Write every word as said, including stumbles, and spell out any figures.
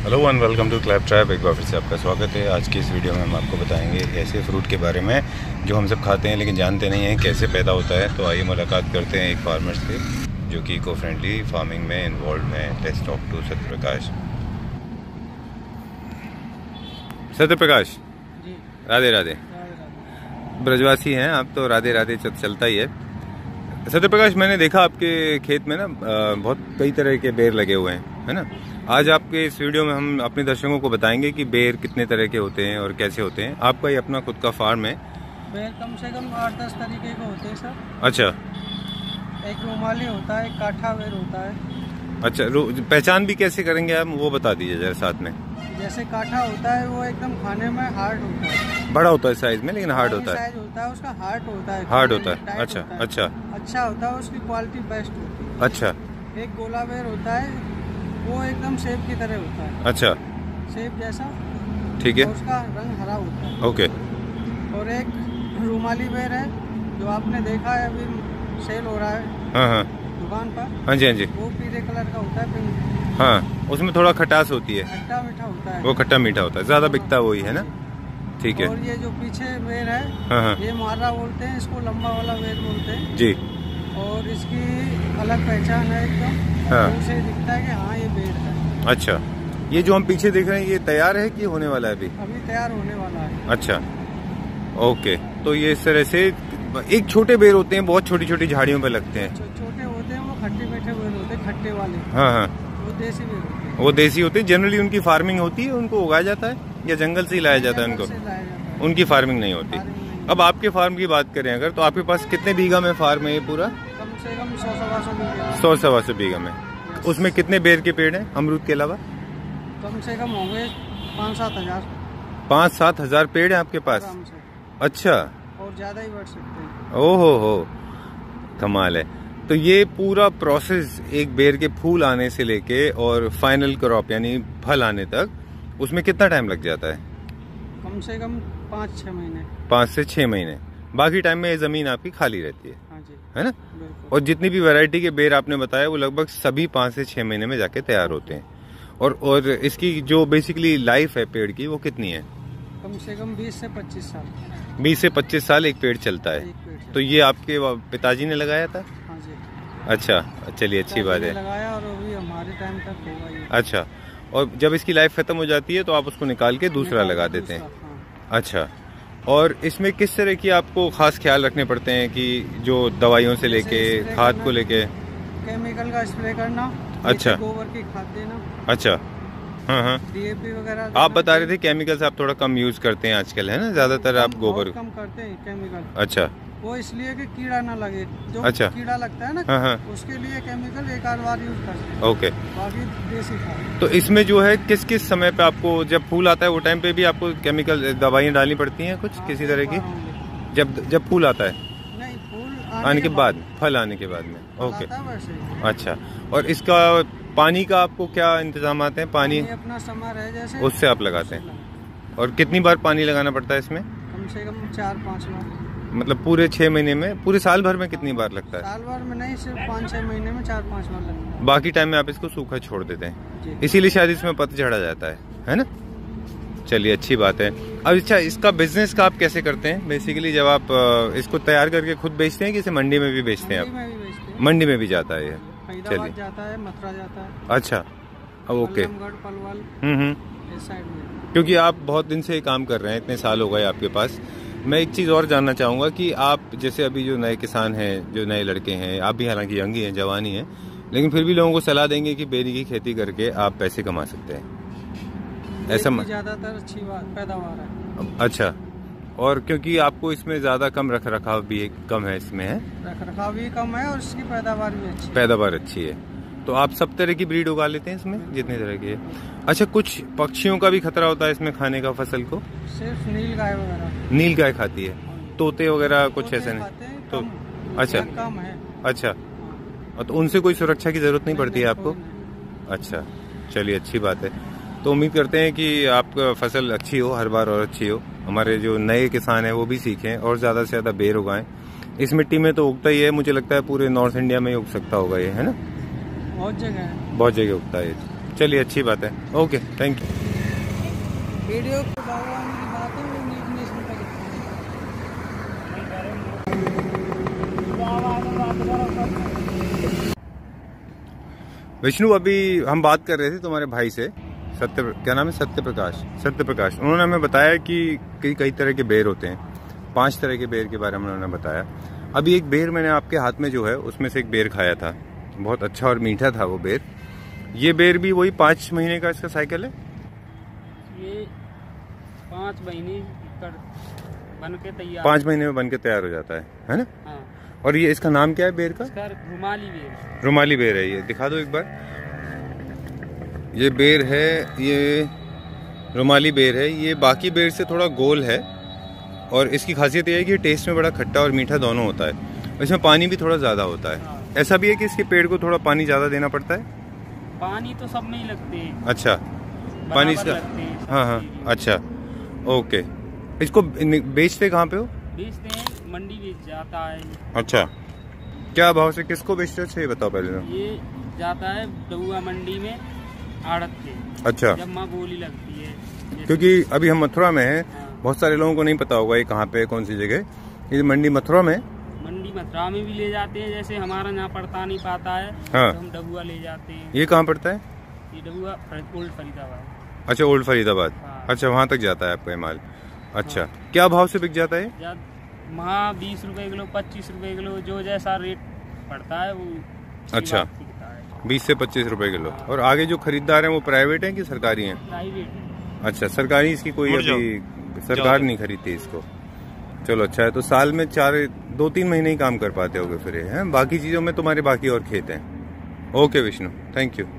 Hello and welcome to clap trap. एक बार फिर से आपका स्वागत है। आज की इस वीडियो में हम आपको बताएंगे ऐसे फ्रूट के बारे में जो हम सब खाते हैं लेकिन जानते नहीं हैं कैसे पैदा होता है। तो आइए मुलाकात करते हैं एक फार्मर से जो कि इको फ्रेंडली फार्मिंग में इन्वॉल्व हैं। Let's talk to Satyaprakash. Satyaprakash ji, Radhe Radhe. ब्रजवासी हैं आप तो राधे राधे चलता ही है। सत्यप्रकाश, मैंने देखा आपके खेत में ना बहुत कई तरह के बेर लगे हुए हैं, है ना। आज आपके इस वीडियो में हम अपने दर्शकों को बताएंगे कि बेर कितने तरह के होते हैं और कैसे होते हैं। आपका ये अपना खुद का फार्म है। बेर कम से कम आठ दस तरीके के होते हैं सर। अच्छा, एक रुमाली होता है, एक काठा बेर होता है। अच्छा, पहचान भी कैसे करेंगे आप, वो बता दीजिए जरा साथ में। जैसे काठा होता है वो एकदम खाने में हार्ड होता है, बड़ा होता है साइज में लेकिन हार्ड होता है। साइज होता है उसका, हार्ड होता है, हार्ड होता है। अच्छा अच्छा अच्छा होता है, उसकी क्वालिटी बेस्ट होती है। अच्छा। एक गोला बेर होता है, वो एकदम सेब की तरह होता है। अच्छा, सेब जैसा, ठीक है। उसका रंग हरा होता है। ओके। और एक रुमाली बेर है जो आपने देखा है, अभी सेल हो रहा है हाँ हाँ दुकान पर। हाँ जी हाँ जी। वो पीले कलर का होता है, पिंक। हाँ, उसमें थोड़ा खटास होती है, खट्टा मीठा होता है। वो खट्टा मीठा होता है, ज्यादा बिकता वही है ना। ठीक है। और ये जो पीछे बेर है, हाँ हाँ ये मारा बोलते हैं, इसको लंबा वाला बेर बोलते हैं जी। और इसकी अलग पहचान है एकदम। हाँ। उसे दिखता है कि हाँ ये बेर है। अच्छा, ये जो हम पीछे देख रहे हैं ये तैयार है कि होने वाला है अभी? अभी तैयार होने वाला है। अच्छा, ओके। तो ये इस तरह से एक छोटे बेर होते हैं, बहुत छोटी छोटी झाड़ियों पे लगते हैं। छो, छोटे होते हैं वो, खट्टे मीठे बेर होते हैं, खट्टे वाले। हाँ हाँ, वो देसी बेर होते हैं। वो देसी होते हैं। जनरली उनकी फार्मिंग होती है, उनको उगाया जाता है या जंगल से ही लाया जाता है उनको? जंगल से लाया जाता है। उनकी फार्मिंग नहीं होती। फार्मिंग नहीं। अब आपके फार्म की बात करें अगर, तो आपके पास कितने बीघा में फार्म है ये पूरा? कम से कम सौ सवा सौ बीघा। सौ सवा सौ बीघा में। उसमें कितने बेर के पेड़ हैं अमरूद के अलावा? कम से कम होंगे पाँच सात हजार। पाँच सात हजार पेड़ हैं आपके पास? आराम से। अच्छा, और ज्यादा ही बढ़ सकते हैं। ओहो हो, कमाल है। तो ये पूरा प्रोसेस एक बेर के फूल आने से लेके और फाइनल क्रॉप यानी फल आने तक, उसमें कितना टाइम लग जाता है? कम से कम पाँच छः महीने। पाँच से छः महीने। बाकी टाइम में ये जमीन आपकी खाली रहती है, हाँ जी, है ना। बिल्कुल। और जितनी भी वैरायटी के बेर आपने बताया वो लगभग सभी पाँच से छः महीने में जाके तैयार होते हैं। और और इसकी जो बेसिकली लाइफ है पेड़ की वो कितनी है? कम से कम बीस से पच्चीस साल। बीस से पच्चीस साल एक पेड़ चलता है। एक पेड़ से। तो ये आपके पिताजी ने लगाया था? हाँ जी। अच्छा, चलिए अच्छी बात है। लगाया और अभी हमारे टाइम तक होगा ये। अच्छा, और जब इसकी लाइफ खत्म हो जाती है तो आप उसको निकाल के दूसरा लगा देते हैं? हाँ। अच्छा, और इसमें किस तरह की आपको खास ख्याल रखने पड़ते हैं कि जो दवाइयों से लेके खाद को लेके? केमिकल का स्प्रे करना। अच्छा। गोबर की खाद देना। अच्छा, हाँ हाँ। डीएपी वगैरह। आप बता रहे थे केमिकल्स आप थोड़ा कम यूज करते हैं आजकल, है ना, ज्यादातर आप गोबर? कम करते हैं केमिकल। अच्छा, वो इसलिए कि कीड़ा ना लगे। जो अच्छा। कीड़ा लगता है ना, हाँ हाँ, उसके लिए केमिकल एक आध बार यूज करते हैं। ओके। बाकी देसी खाद। तो इसमें जो है किस किस समय पे आपको, जब फूल आता है वो टाइम पे भी आपको केमिकल दवाइयाँ डालनी पड़ती हैं कुछ किसी तरह की? जब जब फूल आता है? नहीं, फूल आने, आने के बाद, बाद फल आने के बाद में। ओके, वैसे। अच्छा। और इसका पानी का आपको क्या इंतजाम आते हैं? पानी अपना समर है जैसे, उससे आप लगाते हैं। और कितनी बार पानी लगाना पड़ता है इसमें? कम से कम चार पाँच बार। मतलब पूरे छह महीने में, पूरे साल भर में कितनी बार लगता है? साल भर में नहीं, सिर्फ पाँच छह महीने में चार पाँच बार लगता है। बाकी टाइम में आप इसको सूखा छोड़ देते हैं, जी। इसीलिए शायद इसमें पतझड़ आ जाता है, है ना। चलिए अच्छी बात है। अब अच्छा, इसका बिजनेस का आप कैसे करते हैं बेसिकली? जब आप इसको तैयार करके खुद बेचते हैं कि इसे मंडी में भी बेचते हैं आप? मंडी में भी बेचते हैं। मंडी में भी जाता है ये? फरीदाबाद जाता है, मथुरा जाता है। अच्छा, ओके। पलवल, हम्म हम्म। इस साइड में। क्योंकि आप बहुत दिन से काम कर रहे हैं, इतने साल हो गए आपके पास। मैं एक चीज़ और जानना चाहूँगा कि आप जैसे अभी जो नए किसान हैं, जो नए लड़के हैं, आप भी हालांकि यंग ही हैं, जवान ही हैं, लेकिन फिर भी लोगों को सलाह देंगे कि बेरी की खेती करके आप पैसे कमा सकते हैं, ऐसा? ज़्यादातर अच्छी पैदावार है। अच्छा, और क्योंकि आपको इसमें ज़्यादा कम रख रखाव भी कम है इसमें, है रख रखाव भी कम है और इसकी पैदावार भी अच्छी पैदावार अच्छी है। तो आप सब तरह की ब्रीड उगा लेते हैं इसमें, जितने तरह की है? अच्छा, कुछ पक्षियों का भी खतरा होता है इसमें खाने का फसल को? सिर्फ नील गाय वगैरह। नील गाय खाती है? तोते वगैरह कुछ ऐसे नहीं? तो अच्छा, कम है। अच्छा, तो उनसे कोई सुरक्षा की जरूरत नहीं पड़ती है आपको? अच्छा, चलिए अच्छी बात है। तो उम्मीद करते हैं कि आपका फसल अच्छी हो, हर बार और अच्छी हो। हमारे जो नए किसान हैं वो भी सीखें और ज़्यादा से ज़्यादा बेर उगाएं। इस मिट्टी में तो उगता ही है, मुझे लगता है पूरे नॉर्थ इंडिया में ही उग सकता होगा ये, है ना? बहुत जगह है, बहुत जगह उगता है। चलिए अच्छी बात है, ओके थैंक यू। वीडियो बागवानी की बातें वो नेशनल पर विष्णु, अभी हम बात कर रहे थे तुम्हारे भाई से, सत्य, क्या नाम है, सत्य प्रकाश, सत्य प्रकाश। उन्होंने हमें बताया कि कई कई तरह के बेर होते हैं, पांच तरह के बेर के बारे में उन्होंने बताया। अभी एक बेर मैंने आपके हाथ में जो है उसमें से एक बेर खाया था, बहुत अच्छा और मीठा था वो बेर। ये बेर भी वही पाँच महीने का इसका साइकिल है? ये पाँच महीने बन के तैयार, पाँच महीने में बन के तैयार हो जाता है, है ना? हाँ। और ये इसका नाम क्या है बेर का? इसका रुमाली बेर। रुमाली बेर है ये, दिखा दो एक बार। ये बेर है, ये रुमाली बेर है। ये बाकी बेर से थोड़ा गोल है और इसकी खासियत ये है कि टेस्ट में बड़ा खट्टा और मीठा दोनों होता है। इसमें पानी भी थोड़ा ज़्यादा होता है। हाँ। ऐसा भी है कि इसके पेड़ को थोड़ा पानी ज़्यादा देना पड़ता है? पानी तो सब में ही लगते हैं। अच्छा, पानी इसका, हाँ हाँ, अच्छा ओके। इसको बेचते कहाँ पे हो? बेचते हैं, मंडी बेच जाता है। अच्छा, क्या भाव से किसको बेचते हो? ये बताओ पहले तो। ये जाता है डहुआ मंडी में आड़त पे। अच्छा, जब माँ बोली लगती है। क्योंकि अभी हम मथुरा में हैं, हाँ। बहुत सारे लोगों को नहीं पता होगा ये कहाँ पे, कौन सी जगह। ये मंडी मथुरा में, मंडी मथुरा में भी ले जाते हैं, जैसे हमारा यहाँ पड़ता नहीं पाता है। हाँ। तो हम डहुआ ले जाते हैं। ये कहाँ पड़ता है? ये डहुआ ओल्ड फरीदाबाद। अच्छा, ओल्ड फरीदाबाद। हाँ। अच्छा, वहाँ तक जाता है आपका ये माल। अच्छा, हाँ। क्या भाव से बिक जाता है? जब वहाँ बीस रुपए किलो, पच्चीस रुपए किलो, जो जैसा रेट पड़ता है वो। अच्छा, बीस से पच्चीस रुपए किलो। और आगे जो खरीदार हैं वो प्राइवेट हैं कि सरकारी हैं? प्राइवेट। अच्छा, सरकारी इसकी कोई अभी सरकार नहीं खरीदती इसको। चलो अच्छा है, तो साल में चार दो तीन महीने ही काम कर पाते होगे फिर ये, हैं? बाकी चीज़ों में तुम्हारे बाकी और खेत हैं। Okay Vishnu, thank you.